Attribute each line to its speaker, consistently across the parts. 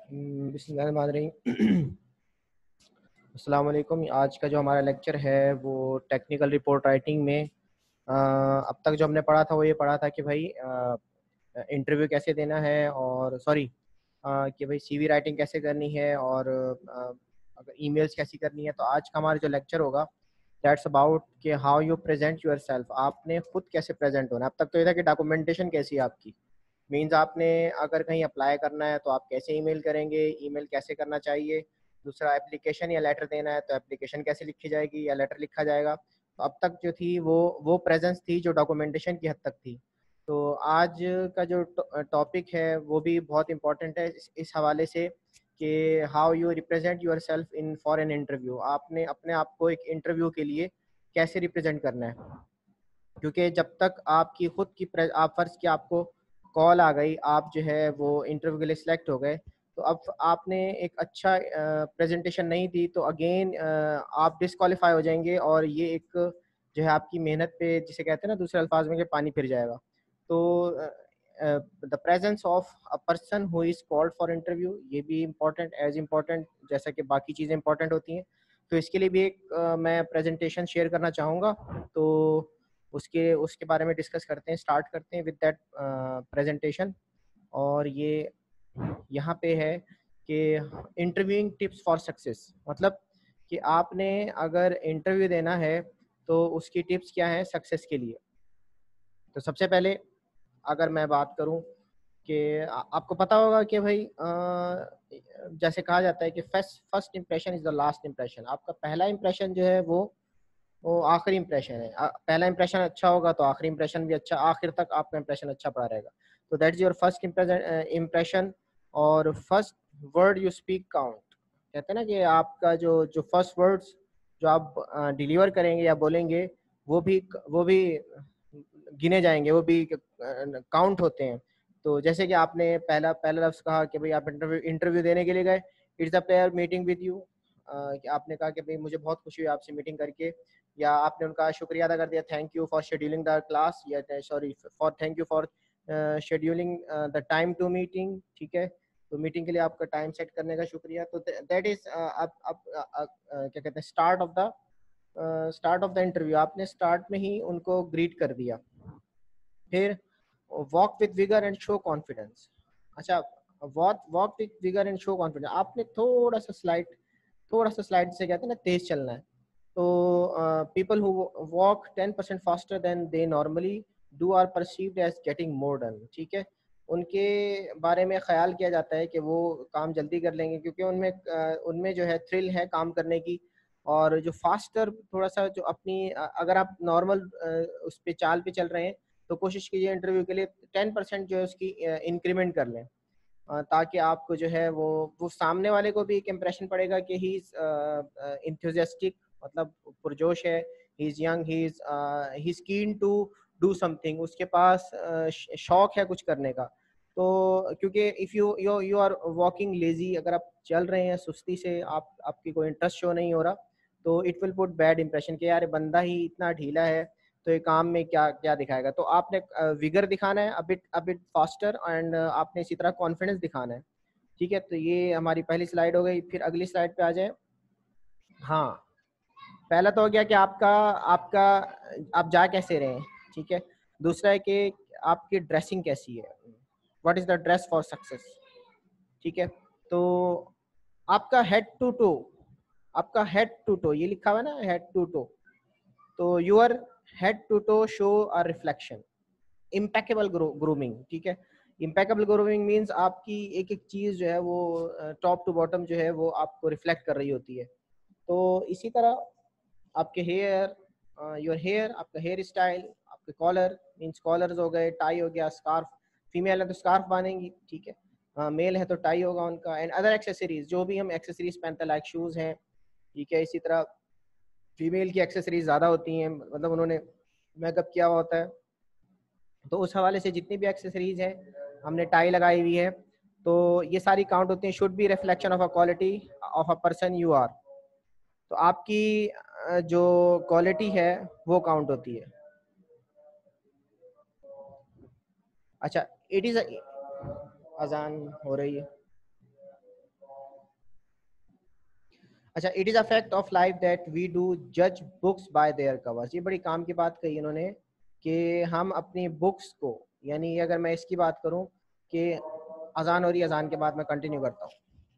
Speaker 1: बिस्मिल्लाहिर्रहमानिर्रहीम। अस्सलाम वालेकुम। आज का जो हमारा लेक्चर है वो टेक्निकल रिपोर्ट राइटिंग में अब तक जो हमने पढ़ा था वो ये पढ़ा था कि भाई इंटरव्यू कैसे देना है, और सॉरी कि भाई सीवी राइटिंग कैसे करनी है, और अगर ईमेल्स कैसी करनी है। तो आज का हमारा जो लेक्चर होगा दैट्स अबाउट कि how you present yourself, आपने खुद कैसे प्रेजेंट होना है। अब तक तो ये था कि डॉक्यूमेंटेशन कैसी है आपकी, मीन्स आपने अगर कहीं अप्लाई करना है तो आप कैसे ईमेल करेंगे, ईमेल कैसे करना चाहिए। दूसरा, एप्लीकेशन या लेटर देना है तो एप्लीकेशन कैसे लिखी जाएगी या लेटर लिखा जाएगा। तो अब तक जो थी वो प्रेजेंस थी जो डॉक्यूमेंटेशन की हद तक थी। तो आज का जो टॉपिक है वो भी बहुत इंपॉर्टेंट है इस हवाले से कि how you represent yourself in for an interview, आपने अपने आप को एक इंटरव्यू के लिए कैसे रिप्रेजेंट करना है। क्योंकि जब तक आपकी खुद की आप फर्ज की आपको कॉल आ गई, आप जो है वो इंटरव्यू के लिए सिलेक्ट हो गए, तो अब आपने एक अच्छा प्रेजेंटेशन नहीं दी तो अगेन आप डिसक्वालीफाई हो जाएंगे, और ये एक जो है आपकी मेहनत पे, जिसे कहते हैं ना दूसरे अल्फाज में, कि पानी फिर जाएगा। तो the presence of a person who is called for interview, ये भी इम्पोर्टेंट, एज इम्पोर्टेंट जैसा कि बाकी चीज़ें इंपॉर्टेंट होती हैं। तो इसके लिए भी एक मैं प्रेजेंटेशन शेयर करना चाहूँगा। तो उसके उसके बारे में डिस्कस करते हैं, स्टार्ट करते हैं विद दैट प्रेजेंटेशन। और ये यहाँ पे है कि इंटरव्यूइंग टिप्स फॉर सक्सेस, मतलब कि आपने अगर इंटरव्यू देना है तो उसकी टिप्स क्या हैं सक्सेस के लिए। तो सबसे पहले अगर मैं बात करूं कि आपको पता होगा कि भाई जैसे कहा जाता है कि first first impression is the last impression. आपका पहला इंप्रेशन जो है वो आखिरी इंप्रेशन है। पहला इंप्रेशन अच्छा होगा तो आखिरी इंप्रेशन भी अच्छा, आखिर तक आपका इंप्रेशन अच्छा पड़ा रहेगा। तो दैट्स योर फर्स्ट इंप्रेशन। और first word you speak count, कहते हैं ना कि आपका जो जो फर्स्ट वर्ड्स जो आप डिलीवर करेंगे या बोलेंगे वो भी गिने जाएंगे, वो भी काउंट होते हैं। तो जैसे कि आपने पहला पहला लफ्ज़ कहा कि भाई आप इंटरव्यू इंटरव्यू देने के लिए गए, it's a player meeting with you, कि आपने कहा कि भाई मुझे बहुत खुशी हुई आपसे मीटिंग करके, या आपने उनका शुक्रिया अदा कर दिया, thank you for scheduling the class, या sorry for thank you for scheduling the time to meeting. ठीक है, तो मीटिंग के लिए आपका टाइम सेट करने का शुक्रिया। तो दैट इज अब क्या कहते हैं, स्टार्ट ऑफ द इंटरव्यू, आपने स्टार्ट में ही उनको ग्रीट कर दिया। फिर walk with vigour and show confidence. अच्छा, walk with vigour and show confidence, आपने थोड़ा सा स्लाइड से कहते हैं ना तेज चलना है। तो people who walk 10% faster than they normally do are perceived as getting more done. ठीक है, उनके बारे में ख्याल किया जाता है कि वो काम जल्दी कर लेंगे, क्योंकि उनमें जो है थ्रिल है काम करने की। और जो फास्टर थोड़ा सा जो अपनी अगर आप नॉर्मल उस पे चाल पे चल रहे हैं तो कोशिश कीजिए इंटरव्यू के लिए 10% जो है उसकी इंक्रीमेंट कर लें, ताकि आपको जो है वो सामने वाले को भी एक इम्प्रेशन पड़ेगा कि ही इज इंथुजियास्टिक, मतलब पुरजोश है, he is young, he is keen to do something, उसके पास शौक है कुछ करने का। तो क्योंकि if you you you are walking lazy, अगर आप चल रहे हैं सुस्ती से, आपकी कोई इंटरेस्ट शो नहीं हो रहा, तो it will put bad impression कि यार बंदा ही इतना ढीला है तो ये काम में क्या क्या दिखाएगा। तो आपने विगर दिखाना है, अबिट फास्टर, एंड आपने इसी तरह कॉन्फिडेंस दिखाना है। ठीक है, तो ये हमारी पहली स्लाइड हो गई। फिर अगली स्लाइड पे आ जाए। हाँ, पहला तो हो गया कि आपका आपका आप जा कैसे रहे हैं। ठीक है, दूसरा है कि आपकी ड्रेसिंग कैसी है, what is the dress for success. ठीक है, तो आपका हेड टू टो, आपका हेड टू टो, ये लिखा हुआ है ना हेड टू टो, तो your head to toe show a reflection, impeccable grooming. ठीक है, इम्पेकेबल ग्रूमिंग मीन्स आपकी एक एक चीज़ जो है वो टॉप टू बॉटम जो है वो आपको रिफ्लेक्ट कर रही होती है। तो इसी तरह आपके हेयर, योर हेयर, आपका हेयर स्टाइल, आपके कॉलर मीन्स कॉलर्स हो गए, टाई हो गया, स्कार्फ, फीमेल है तो स्कार्फ बांधेंगी। ठीक है, मेल है तो टाई होगा उनका, एंड अदर एक्सेसरीज, जो भी हम एक्सेसरीज पहनते हैं लाइक शूज़ हैं। ठीक है, इसी तरह फीमेल की एक्सेसरीज ज़्यादा होती हैं, मतलब उन्होंने मेकअप किया हुआ होता है। तो उस हवाले से जितनी भी एक्सेसरीज हैं, हमने टाई लगाई हुई है, तो ये सारी काउंट होती हैं। Should be reflection of a quality of a person you are, तो आपकी जो क्वालिटी है वो काउंट होती है। अच्छा, इट इज़ अजान हो रही है। अच्छा, it is a fact of life that we do जज बुक्स बाय देयर कवर्स। ये बड़ी काम की बात कही इन्होंने कि हम अपनी बुक्स को, यानी अगर मैं इसकी बात करूं कि अजान हो रही है, अजान के बाद मैं कंटिन्यू करता हूँ।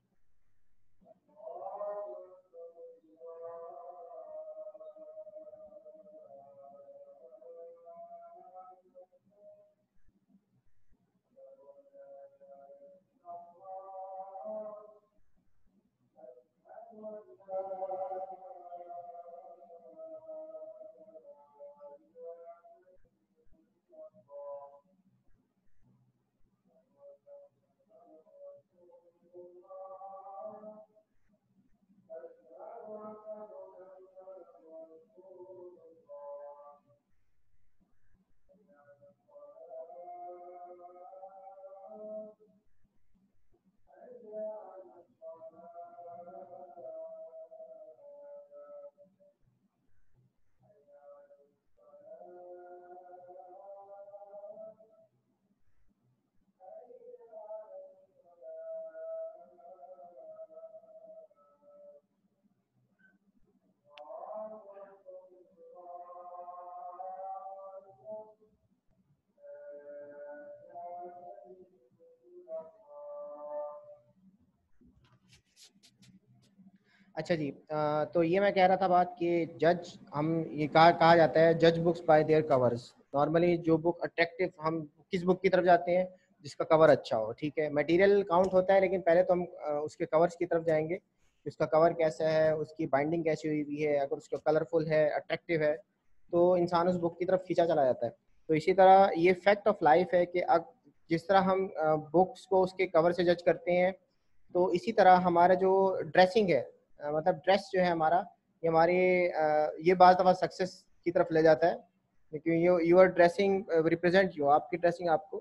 Speaker 1: अच्छा जी, तो ये मैं कह रहा था बात कि जज, हम ये कहा जाता है जज books by their covers. Normally जो बुक अट्रैक्टिव, हम किस बुक की तरफ जाते हैं? जिसका कवर अच्छा हो। ठीक है, मटेरियल काउंट होता है, लेकिन पहले तो हम उसके कवर्स की तरफ जाएंगे। उसका कवर कैसा है, उसकी बाइंडिंग कैसी हुई हुई है, अगर उसका कलरफुल है, अट्रैक्टिव है, तो इंसान उस बुक की तरफ खींचा चला जाता है। तो इसी तरह ये फैक्ट ऑफ लाइफ है कि जिस तरह हम बुक्स को उसके कवर से जज करते हैं, तो इसी तरह हमारा जो ड्रेसिंग है, मतलब ड्रेस जो है हमारा, ये हमारी ये बात दफ़ा सक्सेस की तरफ ले जाता है, क्योंकि यूर ड्रेसिंग रिप्रेजेंट यू, आपकी ड्रेसिंग आपको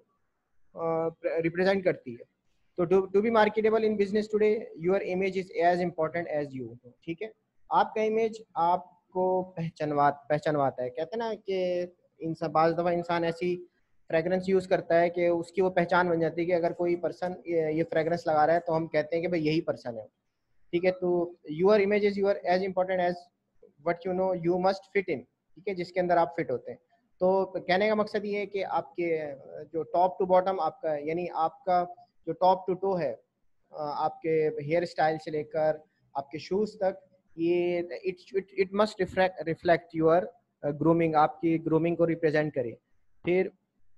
Speaker 1: रिप्रेजेंट करती है। तो to be marketable in business today, your image is as important as you. ठीक है, आपका इमेज आपको पहचानवाता है। कहते हैं ना कि इंसान, बाज़ दफ़ा इंसान ऐसी फ्रेगरेंस यूज़ करता है कि उसकी वो पहचान बन जाती है कि अगर कोई पर्सन ये फ्रेगरेंस लगा रहा है तो हम कहते हैं कि भाई यही पर्सन है। ठीक है, तो your image is your as important as what you know you must fit in. ठीक है, जिसके अंदर आप फिट होते हैं। तो कहने का मकसद ये है कि आपके जो टॉप टू बॉटम आपका, यानी आपका जो टॉप टू टो है, आपके हेयर स्टाइल से लेकर आपके शूज़ तक, ये it must reflect your grooming, आपकी ग्रूमिंग को रिप्रेजेंट करे। फिर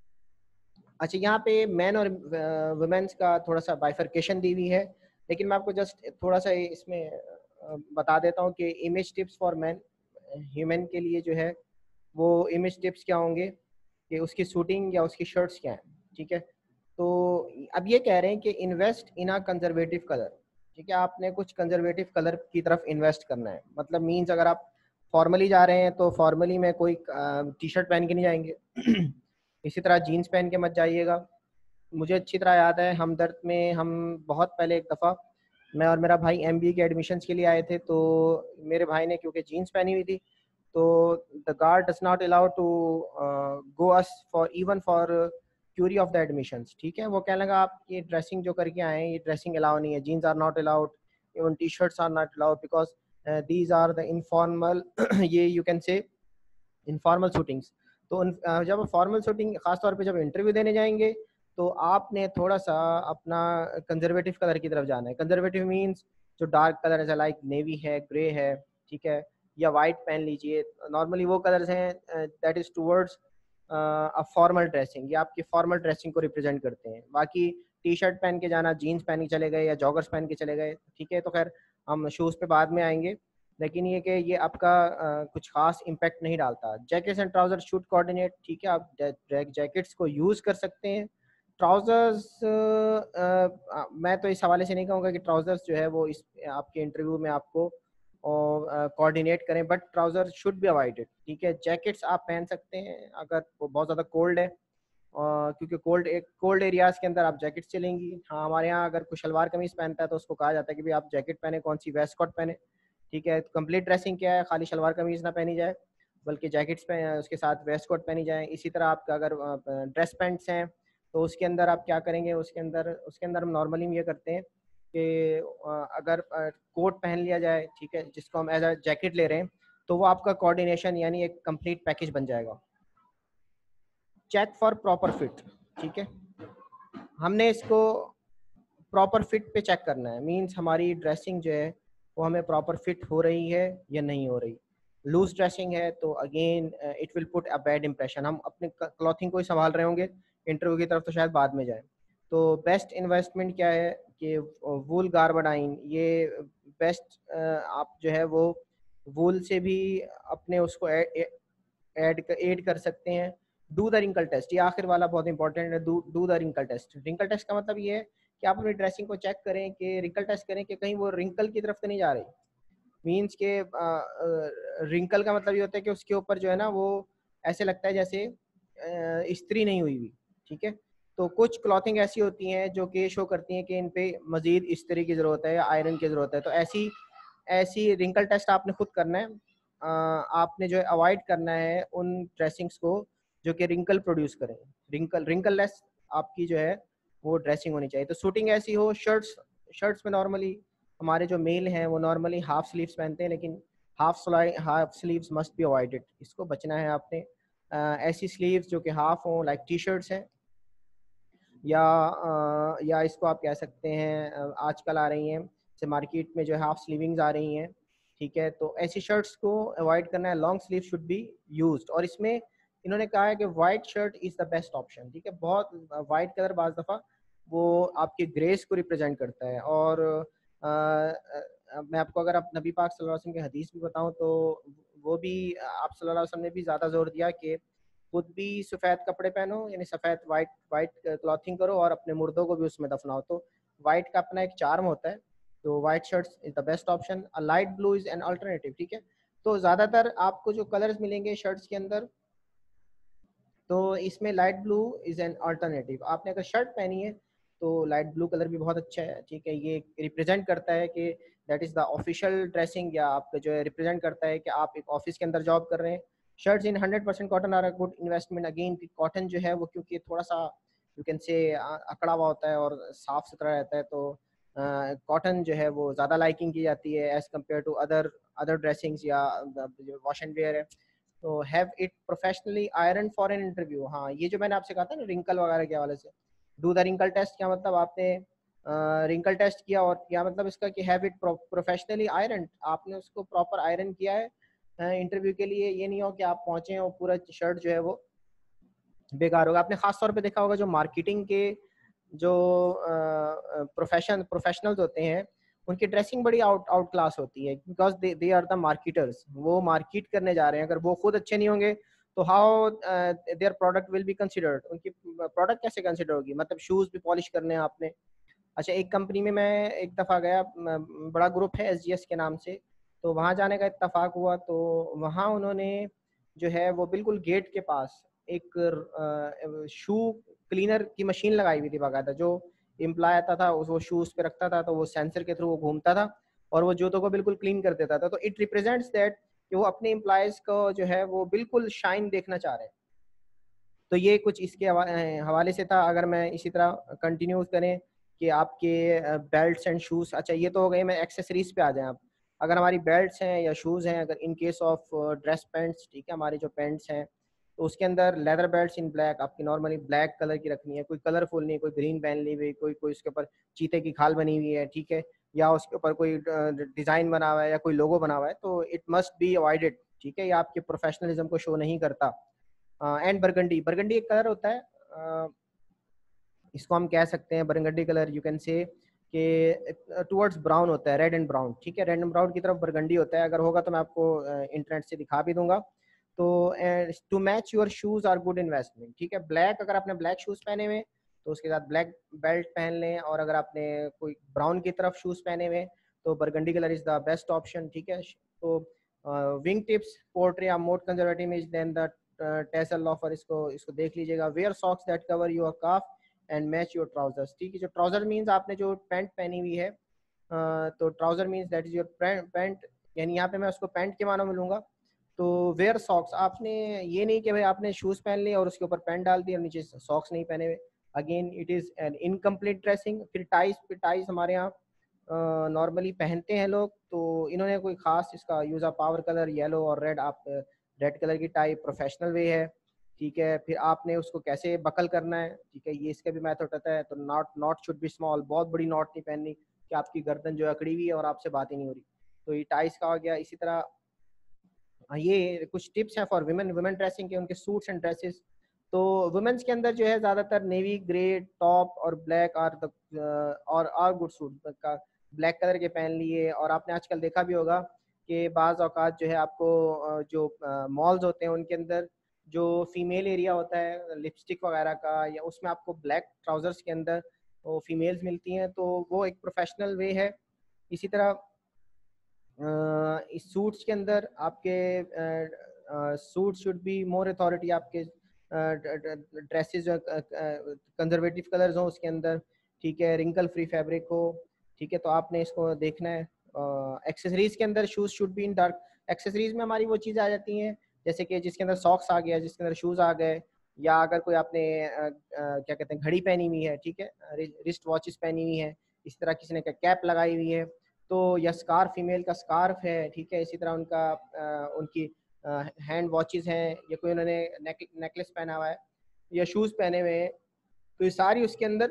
Speaker 1: अच्छा, यहाँ पे मैन और वुमेन्स का थोड़ा सा बाइफरकेशन दी हुई है, लेकिन मैं आपको जस्ट थोड़ा सा इसमें बता देता हूँ कि image tips for man, human के लिए जो है वो इमेज टिप्स क्या होंगे कि उसकी शूटिंग या उसकी शर्ट्स क्या हैं। ठीक है, तो अब ये कह रहे हैं कि invest in a conservative colour. ठीक है, आपने कुछ कंजर्वेटिव कलर की तरफ इन्वेस्ट करना है। मतलब मीन्स, अगर आप फॉर्मली जा रहे हैं तो फॉर्मली में कोई टी शर्ट पहन के नहीं जाएंगे। इसी तरह जीन्स पहन के मत जाइएगा। मुझे अच्छी तरह याद है, हमदर्द में हम बहुत पहले एक दफ़ा, मैं और मेरा भाई एमबीए के एडमिशन्स के लिए आए थे, तो मेरे भाई ने क्योंकि जीन्स पहनी हुई थी, तो the guard does not allow to go us for even for query of the admissions. ठीक है, वो कहने लगा आप ये ड्रेसिंग जो करके आए हैं, ये ड्रेसिंग अलाउ नहीं है, jeans are not allowed, even T shirts are not allowed, because these are the informal ये you can say informal shootings. तो जब फॉर्मल शूटिंग, खासतौर पे जब इंटरव्यू देने जाएंगे, तो आपने थोड़ा सा अपना कंजर्वेटिव कलर की तरफ जाना है। कंजर्वेटिव मींस जो डार्क कलर है, लाइक नेवी है, ग्रे है, ठीक है, या वाइट पहन लीजिए। नॉर्मली वो कलर्स हैं that is towards a formal dressing, ये आपकी फॉर्मल ड्रेसिंग को रिप्रेजेंट करते हैं। बाकी टी शर्ट पहन के जाना, जीन्स पहन के चले गए या जॉगर्स पहन के चले गए, ठीक है, तो खैर हम शूज़ पे बाद में आएंगे। लेकिन ये कि ये आपका कुछ खास इम्पैक्ट नहीं डालता। Jackets and trouser should coordinate. ठीक है, आप जैकेट्स को यूज़ कर सकते हैं। ट्राउजर्स, मैं तो इस हवाले से नहीं कहूँगा कि ट्राउजर्स जो है वो इस आपके इंटरव्यू में आपको कोऑर्डिनेट करें, but trouser should be avoided. ठीक है, जैकेट्स आप पहन सकते हैं अगर वो बहुत ज़्यादा कोल्ड है, क्योंकि कोल्ड एरियाज़ के अंदर आप जैकेट चलेंगी। हाँ, हमारे यहाँ अगर कोई शलवार कमीज़ पहनता है तो उसको कहा जाता है कि भाई आप जैकेट पहने, कौन सी, वेस्ट कोट पहने। ठीक है, तो कंप्लीट ड्रेसिंग क्या है, खाली शलवार कमीज़ ना पहनी जाए, बल्कि जैकेट्स पे उसके साथ वेस्ट कोट पहनी जाए। इसी तरह आपका अगर ड्रेस पैंट्स हैं तो उसके अंदर आप क्या करेंगे, उसके अंदर हम नॉर्मली ये करते हैं कि अगर कोट पहन लिया जाए, ठीक है, जिसको हम एज अ जैकेट ले रहे हैं, तो वो आपका कोऑर्डिनेशन यानी एक कंप्लीट पैकेज बन जाएगा। चेक फॉर प्रॉपर फिट, ठीक है, हमने इसको प्रॉपर फिट पे चेक करना है। मींस हमारी ड्रेसिंग जो है वो हमें प्रॉपर फिट हो रही है या नहीं हो रही। लूज ड्रेसिंग है तो again it will put a bad impression. हम अपने क्लॉथिंग को ही संभाल रहे होंगे, इंटरव्यू की तरफ तो शायद बाद में जाए। तो बेस्ट इन्वेस्टमेंट क्या है कि वूल गार्बडाइन, ये बेस्ट आप जो है वो वूल से भी अपने उसको ऐड कर सकते हैं। डू द रिंकल टेस्ट, ये आखिर वाला बहुत इंपॉर्टेंट है। Do the wrinkle test. Wrinkle test का मतलब ये है कि आप अपनी ड्रेसिंग को चेक करें, कि रिंकल टेस्ट करें कि कहीं वो रिंकल की तरफ तो नहीं जा रही। मीन्स के रिंकल का मतलब ये होता है कि उसके ऊपर जो है ना वो ऐसे लगता है जैसे इस्त्री नहीं हुई हुई, ठीक है। तो कुछ क्लॉथिंग ऐसी होती हैं जो कि शो करती हैं कि इन पे मजीद इस्त्री की ज़रूरत है या आयरन की ज़रूरत है। तो ऐसी ऐसी रिंकल टेस्ट आपने खुद करना है। आपने जो है अवॉइड करना है उन ड्रेसिंग्स को जो कि रिंकल प्रोड्यूस करें। रिंकल लेस आपकी जो है वो ड्रेसिंग होनी चाहिए। तो शूटिंग ऐसी हो, शर्ट्स में नॉर्मली हमारे जो मेल हैं वो नॉर्मली हाफ स्लीव्स पहनते हैं, लेकिन half sleeves must be avoided, इसको बचना है आपने। ऐसी स्लीव्स जो कि हाफ हों, लाइक टी शर्ट्स हैं, या इसको आप कह सकते हैं आजकल आ रही हैं जैसे मार्केट में जो है हाफ स्लीविंग्स आ रही हैं, ठीक है। तो ऐसी शर्ट्स को अवॉइड करना है। Long sleeve should be used. और इसमें इन्होंने कहा है कि white shirt is the best option, ठीक है। बहुत वाइट कलर बाज़ दफ़ा वो आपके ग्रेस को रिप्रेजेंट करता है। और मैं आपको अगर आप नबी पाक सल्लल्लाहु अलैहि वसल्लम की हदीस भी बताऊं तो वो भी आप सल्लल्लाहु अलैहि वसल्लम ने भी ज़्यादा जोर दिया कि खुद भी सफ़ेद कपड़े पहनो, यानी सफ़ेद वाइट क्लॉथिंग करो और अपने मुर्दों को भी उसमें दफनाओ। तो वाइट का अपना एक चार्म होता है। तो white shirts is the best option. A light blue is an alternative, ठीक है। तो ज़्यादातर आपको जो कलर्स मिलेंगे शर्ट्स के अंदर, तो इसमें light blue is an alternative. आपने अगर शर्ट पहनी है तो लाइट ब्लू कलर भी बहुत अच्छा है, ठीक है। ये रिप्रेजेंट करता है कि that is the official dressing, या आपका जो है रिप्रेजेंट करता है कि आप एक ऑफिस के अंदर जॉब कर रहे हैं। Shirts in 100% cotton are a good investment. Again cotton जो है वो क्योंकि थोड़ा सा यू कैन से अकड़ा हुआ होता है और साफ सुथरा रहता है, तो कॉटन जो है वो ज़्यादा लाइकिंग की जाती है as compare to other other dressings या जो वॉश एंड वेयर है। तो have it professionally iron for an interview. हाँ, ये जो मैंने आपसे कहा था ना रिंकल वगैरह के हवाले से, डू द रिंकल टेस्ट, क्या मतलब आपने रिंकल टेस्ट किया, और क्या मतलब इसका कि हैव इट प्रोफेशनली आयरन, आपने उसको प्रॉपर आयरन किया है इंटरव्यू के लिए। ये नहीं हो कि आप पहुंचे और पूरा शर्ट जो है वो बेकार होगा। आपने खास तौर पे देखा होगा जो मार्केटिंग के जो प्रोफेशनल्स होते हैं उनकी ड्रेसिंग बड़ी आउट क्लास होती है, because they are the marketers. वो मार्केट करने जा रहे हैं। अगर वो खुद अच्छे नहीं होंगे तो how their product will be considered, उनकी प्रोडक्ट कैसे कंसिडर होगी। मतलब शूज़ भी पॉलिश करने हैं आपने। अच्छा, एक कंपनी में मैं एक दफ़ा गया, बड़ा ग्रुप है SGS के नाम से, तो वहाँ जाने का इत्तेफाक हुआ। तो वहाँ उन्होंने जो है वो बिल्कुल गेट के पास एक शू क्लीनर की मशीन लगाई हुई थी बाकायदा। जो एम्प्लॉय आता था वो शूज़ पे रखता था, तो वो सेंसर के थ्रू वो घूमता था और वो जूतों को बिल्कुल क्लीन कर देता था। तो इट रिप्रेजेंट्स दैट कि वो अपने एम्प्लॉयज़ को जो है वो बिल्कुल शाइन देखना चाह रहे हैं। तो ये कुछ इसके हवाले से था। अगर मैं इसी तरह कंटिन्यू करें कि आपके बेल्ट्स एंड शूज़, अच्छा ये तो हो गए। मैं एक्सेसरीज पे आ जाएं आप। अगर हमारी बेल्ट्स हैं या शूज़ हैं, अगर in case of dress pants, ठीक है, हमारी जो पैंट्स हैं तो उसके अंदर लेदर बेल्ट्स इन ब्लैक, आपकी नॉर्मली ब्लैक कलर की रखनी है। कोई कलरफुल नहीं, कोई ग्रीन पहन ली हुई, कोई कोई उसके ऊपर चीते की खाल बनी हुई है, ठीक है, या उसके ऊपर कोई डिज़ाइन बना हुआ है या कोई लोगो बना हुआ है, तो इट मस्ट बी अवॉइडेड, ठीक है। ये आपके प्रोफेशनलिज्म को शो नहीं करता। एंड बरगंडी, बरगंडी एक कलर होता है, इसको हम कह सकते हैं बरगंडी कलर, यू कैन से कि टुवर्ड्स ब्राउन होता है, रेड एंड ब्राउन, ठीक है। रेड एंड ब्राउन की तरफ बरगंडी होता है। अगर होगा तो मैं आपको इंटरनेट से दिखा भी दूंगा। तो to match your shoes are good investment, ठीक है। ब्लैक, अगर आपने ब्लैक शूज पहने हुए तो उसके साथ ब्लैक बेल्ट पहन लें, और अगर आपने कोई ब्राउन की तरफ शूज पहने हुए तो burgundy colour is the best option, ठीक है। तो विंग टिप्स पोर्ट्री are more conservative is than the tassel offer, इसको इसको देख लीजिएगा। Wear socks that cover your calf and match your trousers, ठीक है। जो ट्राउजर मीन्स आपने जो पैंट पहनी हुई है, तो trouser means that is your pant, यानी यहाँ पे मैं उसको पैंट के मानों में लूंगा। तो वेयर सॉक्स, आपने ये नहीं कि भाई आपने शूज़ पहन लिए और उसके ऊपर पैंट डाल दिया और नीचे सॉक्स नहीं पहने हुए। Again it is an incomplete dressing. फिर टाइज हमारे यहाँ नॉर्मली पहनते हैं लोग, तो इन्होंने कोई ख़ास इसका use of power colour yellow और रेड, आप रेड कलर की टाई प्रोफेशनल वे है, ठीक है। फिर आपने उसको कैसे बकल करना है, ठीक है, ये इसका भी मेथड होता है। तो नॉट शुड बी स्मॉल, बहुत बड़ी नॉट नहीं पहननी कि आपकी गर्दन जो है अकड़ी हुई है और आपसे बात ही नहीं हो रही। तो ये टाइस का हो गया। इसी तरह ये कुछ टिप्स हैं फॉर वुमेन वुमेन ड्रेसिंग के, उनके सूट्स एंड ड्रेसेस। तो वुमेन्स के अंदर जो है ज़्यादातर नेवी ग्रे टॉप और ब्लैक आर द और गुड सूट का ब्लैक कलर के पहन लिए। और आपने आजकल देखा भी होगा कि बाज़ औक़ात जो है आपको जो मॉल्स होते हैं उनके अंदर जो फीमेल एरिया होता है लिपस्टिक वगैरह का, या उसमें आपको ब्लैक ट्राउज़र्स के अंदर वो फीमेल्स मिलती हैं, तो वो एक प्रोफेशनल वे है। इसी तरह इस सूट्स के अंदर आपके suit should be more authority, आपके ड्रेसेस जो कंजर्वेटिव कलर्स हो उसके अंदर, ठीक है, रिंकल फ्री फैब्रिक हो, ठीक है। तो आपने इसको देखना है। एक्सेसरीज के अंदर shoes should be in dark. Accessories में हमारी वो चीज़ आ जाती हैं जैसे कि जिसके अंदर सॉक्स आ गया, जिसके अंदर शूज़ आ गए, या अगर कोई आपने क्या कहते हैं घड़ी पहनी हुई है, ठीक है, रिस्ट वॉचेस पहनी हुई है, इस तरह किसी ने कैप लगाई हुई है, तो या स्कार्फ, फीमेल का स्कार्फ है, ठीक है। इसी तरह उनका उनकी हैंड वॉचेस हैं, या कोई उन्होंने नेकलेस पहना हुआ है या शूज़ पहने हुए हैं, तो ये सारी उसके अंदर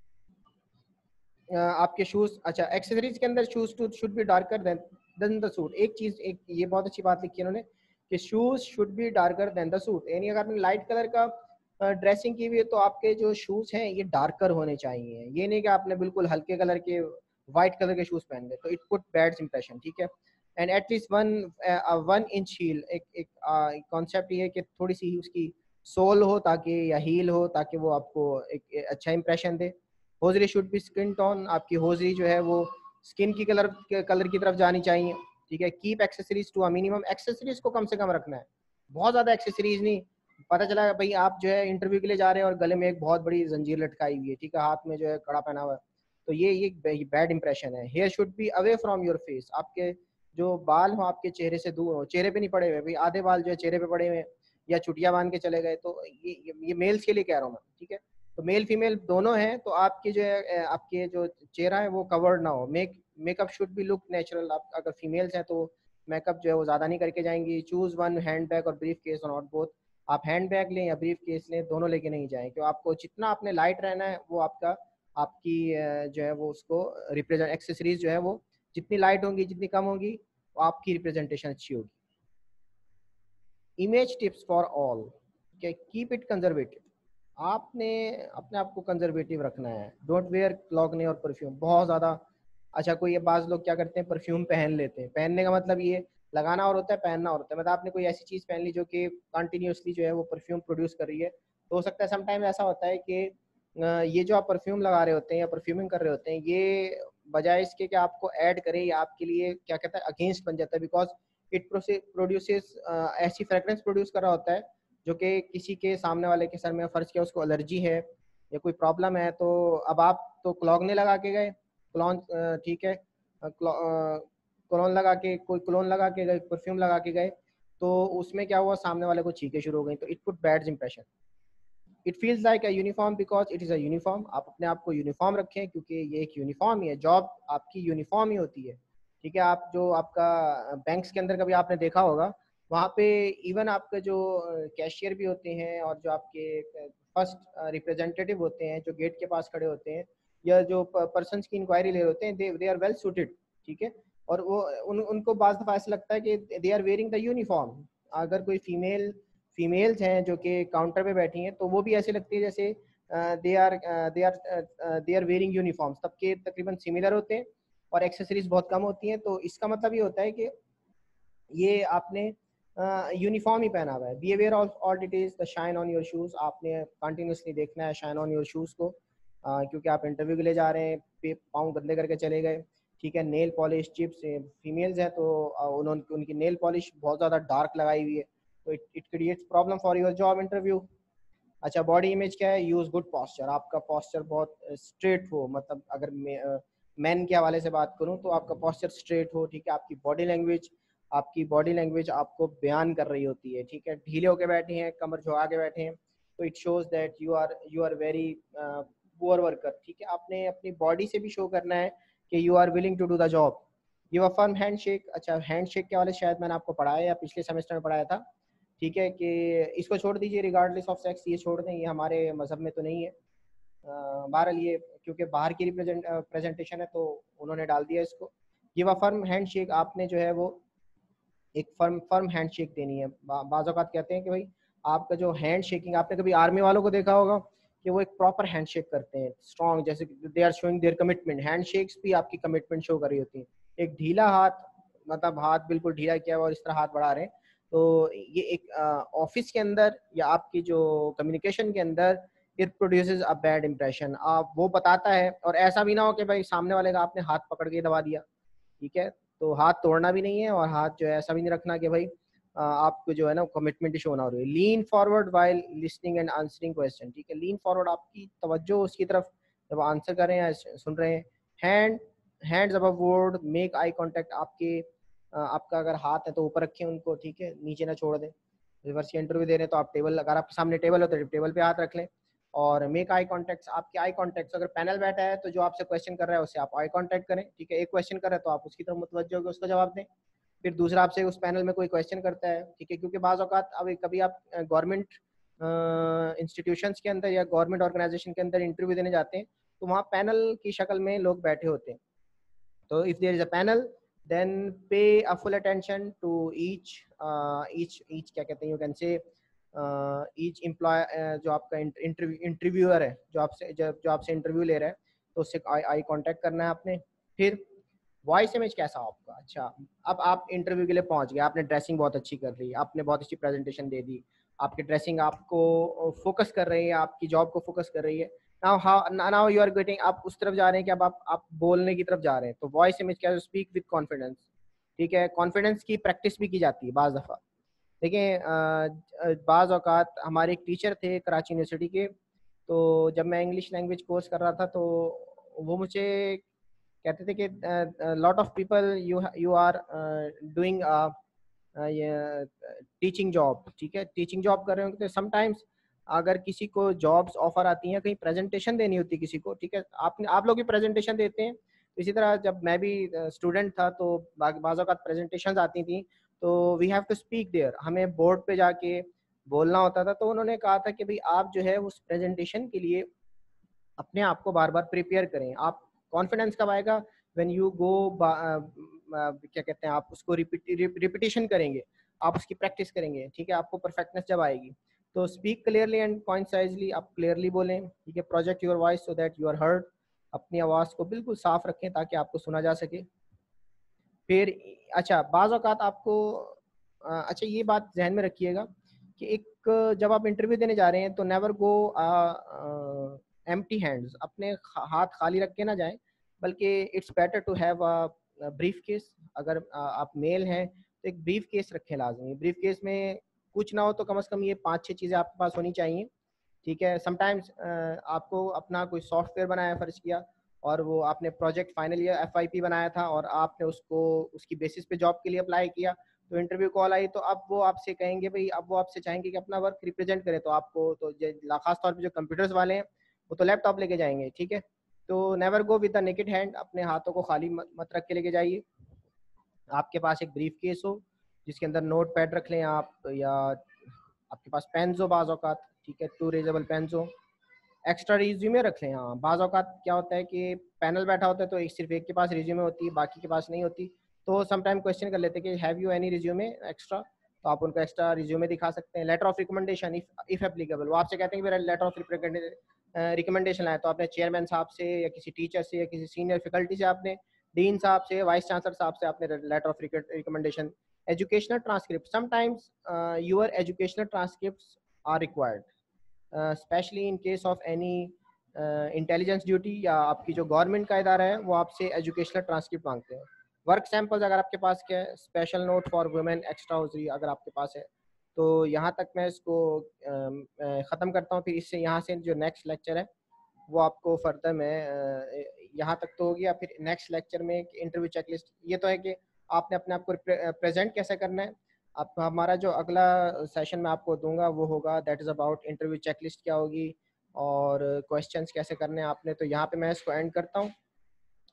Speaker 1: आपके शूज़। अच्छा, एक्सेसरीज के अंदर shoes too should be darker than the suit. एक चीज़, एक ये बहुत अच्छी बात लिखी है उन्होंने कि shoes should be darker than the suit, यानी अगर आपने लाइट कलर का ड्रेसिंग की हुई है तो आपके जो शूज़ हैं ये डार्कर होने चाहिए। ये नहीं कि आपने बिल्कुल हल्के कलर के वाइट कलर के शूज़ पहन गए, तो इट पुट बैड इंप्रेशन, ठीक है। एंड एटलीस्ट 1 इंच हील, एक कॉन्सेप्ट ये है कि थोड़ी सी उसकी सोल हो ताकि, या हील हो ताकि वो आपको एक अच्छा इंप्रेशन दे। Hosiery should be skin tone, आपकी होजरी जो है वो स्किन की कलर की तरफ जानी चाहिए, ठीक है। Keep accessories to a minimum, accessories को कम से कम रखना है, बहुत ज़्यादा एक्सेसरीज नहीं। पता चला भाई आप जो है इंटरव्यू के लिए जा रहे हैं और गले में एक बहुत बड़ी जंजीर लटकाई हुई है, ठीक है, हाथ में जो है कड़ा पहना हुआ है, तो ये बैड इंप्रेशन है। Hair should be away from your face, आपके जो बाल हो आपके चेहरे से दूर हो, चेहरे पे नहीं पड़े हुए भाई, आधे बाल जो है चेहरे पे पड़े हुए हैं या चुटिया बांध के चले गए, तो ये मेल्स के लिए कह रहा हूँ मैं, ठीक है। तो मेल फीमेल दोनों हैं, तो आपकी जो है आपके जो चेहरा है वो कवर्ड ना हो। Makeup should be look natural, आप अगर फीमेल्स हैं तो मेकअप जो है वो ज़्यादा नहीं करके जाएंगी। चूज़ वन हैंड बैग और ब्रीफ केस और नॉट बोथ, आप हैंड बैग लें या ब्रीफ केस लें, दोनों लेके नहीं जाएं, क्योंकि आपको जितना आपने लाइट रहना है वो आपका आपकी जो है वो उसको रिप्रेजेंट, एक्सेसरीज जो है वो जितनी लाइट होंगी जितनी कम होगी वो आपकी रिप्रेजेंटेशन अच्छी होगी। Image tips for all, keep it conservative, आपने अपने आप को कंजर्वेटिव रखना है। डोंट वेयर क्लॉगने और परफ्यूम बहुत ज़्यादा। अच्छा, कोई ये बाज़ लोग क्या करते हैं, परफ्यूम पहन लेते हैं, पहनने का मतलब ये लगाना और होता है, पहनना और होता है। मतलब आपने कोई ऐसी चीज़ पहन ली जो कि कंटिन्यूसली जो है वो परफ्यूम प्रोड्यूस कर रही है, तो हो सकता है समटाइम ऐसा होता है कि ये जो आप परफ्यूम लगा रहे होते हैं या परफ्यूमिंग कर रहे होते हैं, ये बजाय इसके कि आपको ऐड करे या आपके लिए क्या कहता है अगेंस्ट बन जाता है, बिकॉज इट प्रोड्यूसेस ऐसी फ्रेगरेंस प्रोड्यूस कर रहा होता है जो कि किसी के सामने वाले के सर में फ़र्ज़ किया उसको एलर्जी है या कोई प्रॉब्लम है, तो अब आप तो क्लॉगने लगा के गए, क्लॉन, ठीक है, क्लोन लगा के, कोई क्लोन लगा के गए, परफ्यूम लगा के गए, तो उसमें क्या हुआ, सामने वाले को छींकें शुरू हो गई, तो it put bad impression. It feels like a uniform because it is a uniform, आप अपने आप को यूनिफॉर्म रखें क्योंकि ये एक यूनिफॉर्म ही है, जॉब आपकी यूनिफॉर्म ही होती है, ठीक है। आप जो आपका बैंक्स के अंदर कभी आपने देखा होगा, वहाँ पे इवन आपके जो कैशियर भी होते हैं और जो आपके फर्स्ट रिप्रेजेंटेटिव होते हैं जो गेट के पास खड़े होते हैं या जो पर्सन की इंक्वायरी ले रहे होते हैं, दे आर वेल सूटेड, ठीक है। और वो उनको बाज़ दफ़ा ऐसा लगता है कि they are wearing the uniform. अगर कोई फीमेल्स हैं जो कि काउंटर पे बैठी हैं, तो वो भी ऐसे लगती है जैसे दे आर वेयरिंग यूनिफॉर्म्स, सबके तकरीबन सिमिलर होते हैं और एक्सेसरीज बहुत कम होती हैं। तो इसका मतलब ये होता है कि ये आपने यूनिफॉर्म ही पहना हुआ है। Be aware of all details the shine on your shoes, आपने कंटिन्यूसली देखना है शाइन ऑन योर शूज़ को, क्योंकि आप इंटरव्यू के लिए जा रहे हैं, पाँव गंदे करके चले गए, ठीक है। नेल पॉलिश चिप्स, फीमेल्स हैं तो उन्होंने उनकी नेल पॉलिश बहुत ज़्यादा डार्क लगाई हुई है, तो it creates problem for your job interview. अच्छा, बॉडी इमेज क्या है, यूज़ गुड पॉस्चर, आपका पॉस्चर बहुत स्ट्रेट हो, मतलब अगर मैन के हवाले से बात करूं तो आपका पॉस्चर स्ट्रेट हो, ठीक है। आपकी बॉडी लैंग्वेज आपको बयान कर रही होती है, ठीक है। ढीले होके बैठे हैं, कमर झुका के बैठे हैं, तो it shows that you are very poor worker, ठीक है। आपने अपनी बॉडी से भी शो करना है कि you are willing to do the job. Give a firm handshake. अच्छा, हैंडशेक के वाले शायद मैंने आपको पढ़ाया या पिछले सेमेस्टर में पढ़ाया था, ठीक है, कि इसको छोड़ दीजिए रिगार्डलेस ऑफ सेक्स, ये छोड़ दें, ये हमारे मजहब में तो नहीं है। बहरहाल ये क्योंकि बाहर की प्रेजेंटेशन है तो उन्होंने डाल दिया इसको। गिव अ फर्म हैंडशेक, आपने जो है वो एक फर्म फर्म हैंडशेक देनी है। बाज़ औक़ात कहते हैं कि भाई आपका जो हैंड शेकिंग, आपने कभी आर्मी वालों को देखा होगा कि वो एक प्रॉपर हैंडशेक करते हैं स्ट्रॉन्ग, जैसे they are showing their commitment. Handshakes भी आपकी कमिटमेंट शो कर रही होती है। एक ढीला हाथ, मतलब हाथ बिल्कुल ढीला किया हुआ और इस तरह हाथ बढ़ा रहे हैं, तो ये एक ऑफिस के अंदर या आपकी जो कम्युनिकेशन के अंदर it produces a bad impression. आप वो बताता है, और ऐसा भी ना हो कि भाई सामने वाले का आपने हाथ पकड़ के दबा दिया, ठीक है, तो हाथ तोड़ना भी नहीं है और हाथ जो है ऐसा भी नहीं रखना कि भाई आपको जो है ना कमिटमेंट शो ना हो रही है। Lean forward while listening and answering question, ठीक है, लीन फॉरवर्ड, आपकी तवज्जो उसकी तरफ जब आंसर कर रहे हैं या सुन रहे हैं। Hands above word, make eye contact, आपके आपका अगर हाथ है तो ऊपर रखें उनको, ठीक है, नीचे ना छोड़ दें। रिवर्स इंटरव्यू दे रहे हैं तो आप टेबल, अगर आपके सामने टेबल हो तो टेबल पे हाथ रख लें। और मेक आई कॉन्टेक्ट, आपके आई कॉन्टेक्ट, अगर पैनल बैठा है तो जो आपसे क्वेश्चन कर रहा है उससे आप आई कॉन्टेक्ट करें, ठीक है, एक क्वेश्चन कर रहा है तो आप उसकी तरफ मुतवज्जो होकर उसका जवाब दें। फिर दूसरा आपसे उस पैनल में कोई क्वेश्चन करता है, ठीक है, क्योंकि बाज़ औक़ात अब कभी आप गवर्नमेंट इंस्टीट्यूशंस के अंदर या गवर्नमेंट ऑर्गेनाइजेशन के अंदर इंटरव्यू देने जाते हैं तो वहाँ पैनल की शक्ल में लोग बैठे होते हैं। तो if there is a panel then pay a full attention to each क्या कहते हैं, you can say each employ, जो आपका इंटरव्यूअर है, जो आपसे इंटरव्यू ले रहा है, तो उससे आई कांटेक्ट करना है आपने। फिर वॉइस इमेज कैसा हो आपका। अच्छा, अब आप इंटरव्यू के लिए पहुंच गए, आपने ड्रेसिंग बहुत अच्छी कर ली, आपने बहुत अच्छी प्रेजेंटेशन दे दी, आपकी ड्रेसिंग आपको फोकस कर रही है, आपकी जॉब को फोकस कर रही है। नाउ यू आर गेटिंग, आप उस तरफ जा रहे हैं कि अब आप बोलने की तरफ जा रहे हैं, तो वॉइस इमेज क्या है, स्पीक विद कॉन्फिडेंस, ठीक है। कॉन्फिडेंस की प्रैक्टिस भी की जाती है बाज़ दफ़ा। देखिए बाज़ औक़ात हमारे एक टीचर थे कराची यूनिवर्सिटी के, तो जब मैं इंग्लिश लैंग्वेज कोर्स कर रहा था तो वो मुझे कहते थे कि lot of people you are doing ये टीचिंग जॉब, ठीक है, टीचिंग जॉब कर रहे होंगे तो समटाइम्स अगर किसी को जॉब्स ऑफर आती हैं, कहीं प्रेजेंटेशन देनी होती है किसी को, ठीक है, आप लोग भी प्रेजेंटेशन देते हैं। इसी तरह जब मैं भी स्टूडेंट था तो बाज़ औक़ात प्रेजेंटेशंस आती थी, तो we have to speak there, हमें बोर्ड पे जाके बोलना होता था। तो उन्होंने कहा था कि भाई आप जो है उस प्रेजेंटेशन के लिए अपने आप को बार बार प्रिपेयर करें। आप कॉन्फिडेंस कब आएगा, व्हेन यू गो, क्या कहते हैं, आप उसको रिपीटिशन करेंगे, आप उसकी प्रैक्टिस करेंगे, ठीक है, आपको परफेक्टनेस जब आएगी। तो स्पीक क्लियरली एंड कॉन्साइजली, आप क्लियरली बोलें, ठीक है। Project your voice so that you are heard, अपनी आवाज़ को बिल्कुल साफ रखें ताकि आपको सुना जा सके। फिर अच्छा, बाज़ औक़ात आपको अच्छा ये बात ज़हन में रखिएगा कि एक जब आप इंटरव्यू देने जा रहे हैं तो नेवर गो एम्प्टी हैंड्स, अपने हाथ खाली रख के ना जाएं, बल्कि it's better to have a briefcase. अगर आप मेल हैं तो एक ब्रीफ केस रखें लाजमी। ब्रीफ केस में कुछ ना हो तो कम से कम ये 5-6 चीज़ें आपके पास होनी चाहिए, ठीक है। समटाइम्स आपको अपना कोई सॉफ्टवेयर बनाया फ़र्ज़ किया और वो आपने प्रोजेक्ट फाइनल ईयर एफआईपी बनाया था और आपने उसको उसकी बेसिस पे जॉब के लिए अप्लाई किया, तो इंटरव्यू कॉल आई, तो अब वो आपसे कहेंगे भाई, अब वो आपसे चाहेंगे कि अपना वर्क रिप्रेजेंट करें, तो आपको तो खास तौर पे जो कंप्यूटर्स वाले हैं वो तो लैपटॉप लेके जाएंगे, ठीक है। तो never go with the naked hand, अपने हाथों को खाली मत रख के लेके जाइए। आपके पास एक ब्रीफ केस हो जिसके अंदर नोट पैड रख लें आप, या आपके पास पेन्स हो बाज़ औक़ात, ठीक है, 2 रेजेबल पेन्स हो। एक्स्ट्रा रिज्यूमे रख लें। हाँ, बाज़ औक़ात क्या होता है कि पैनल बैठा होता है तो एक सिर्फ एक के पास रिज्यूमे होती है, बाकी के पास नहीं होती, तो सम टाइम क्वेश्चन कर लेते हैं कि have you any resume extra, तो आप उनको एक्स्ट्रा रिज्यूमे दिखा सकते हैं। Letter of recommendation if applicable, वो आपसे कहते हैं कि मेरा लेटर ऑफ रिकमेंडेशन आया, तो आपने चेयरमैन साहब से या किसी टीचर से या किसी सीनियर फैकल्टी से, आपने डीन साहब से, वाइस चांसलर साहब से आपने letter of recommendation. Educational transcript, sometimes your educational transcripts are required, specially in case of any intelligence duty, या आपकी जो गवर्नमेंट का इदारा है वो आपसे एजुकेशनल ट्रांसक्रिप्ट मांगते हैं। वर्क सैंपल्स अगर आपके पास क्या है, special note for women extra hosiery अगर आपके पास है। तो यहाँ तक मैं इसको ख़त्म करता हूँ, फिर इससे यहाँ से जो नेक्स्ट लेक्चर है वो आपको फर्दर मैं यहाँ तक तो हो गया। फिर नेक्स्ट लेक्चर में इंटरव्यू चेकलिस्ट, ये तो है कि आपने अपने आप को प्रेजेंट कैसे करना है। अब हमारा जो अगला सेशन मैं आपको दूंगा वो होगा that is about interview checklist क्या होगी और क्वेश्चंस कैसे करने हैं आपने। तो यहाँ पे मैं इसको एंड करता हूँ।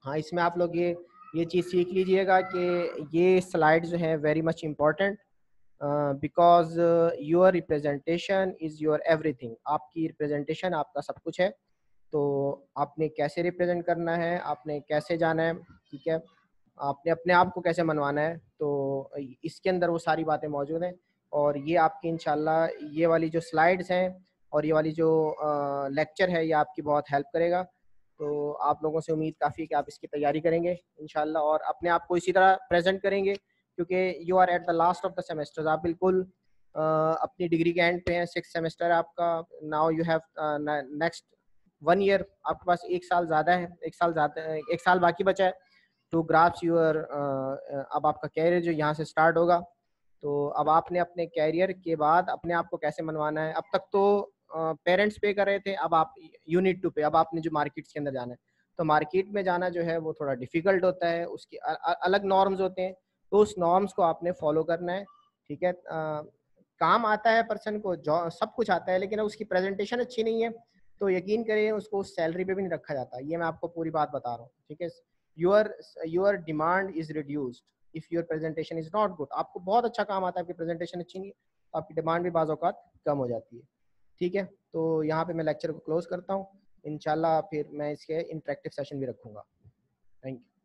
Speaker 1: हाँ, इसमें आप लोग ये चीज़ सीख लीजिएगा कि ये स्लाइड जो है very much important, because your representation is your everything. आपकी रिप्रेजेंटेशन आपका सब कुछ है। तो आपने कैसे रिप्रेजेंट करना है, आपने कैसे जाना है, ठीक है, आपने अपने आप को कैसे मनवाना है, तो इसके अंदर वो सारी बातें मौजूद हैं। और ये आपकी इंशाल्लाह ये वाली जो स्लाइड्स हैं और ये वाली जो लेक्चर है ये आपकी बहुत हेल्प करेगा। तो आप लोगों से उम्मीद काफ़ी है कि आप इसकी तैयारी करेंगे इंशाल्लाह और अपने आप को इसी तरह प्रेजेंट करेंगे, क्योंकि you are at the last of the semester. आप बिल्कुल अपनी डिग्री के एंड पे हैं, 6 सेमेस्टर आपका। Now you have next 1 year, आपके पास 1 साल ज़्यादा है, 1 साल ज़्यादा, 1 साल बाकी बचा है टू ग्रास्प यूर। अब आपका कैरियर जो यहाँ से स्टार्ट होगा, तो अब आपने अपने कैरियर के बाद अपने आप को कैसे मनवाना है। अब तक तो पेरेंट्स पे कर रहे थे, अब आप यू नीड टू पे। अब आपने जो मार्केट्स के अंदर जाना है, तो मार्केट में जाना जो है वो थोड़ा डिफिकल्ट होता है, उसके अलग नॉर्म्स होते हैं, तो उस नॉर्म्स को आपने फॉलो करना है, ठीक है। काम आता है पर्सन को, जॉब सब कुछ आता है, लेकिन उसकी प्रेजेंटेशन अच्छी नहीं है तो यकीन करिए उसको उस सैलरी पे भी नहीं रखा जाता। ये मैं आपको पूरी बात बता रहा हूँ, ठीक है। Your demand is reduced if your presentation is not good. आपको बहुत अच्छा काम आता है, आपकी प्रेजेंटेशन अच्छी नहीं है तो आपकी डिमांड भी बाज़ औक़ात कम हो जाती है, ठीक है। तो यहाँ पे मैं लेक्चर को क्लोज करता हूँ। इंशाल्लाह फिर मैं इसके इंटरेक्टिव सेशन भी रखूँगा। Thank you.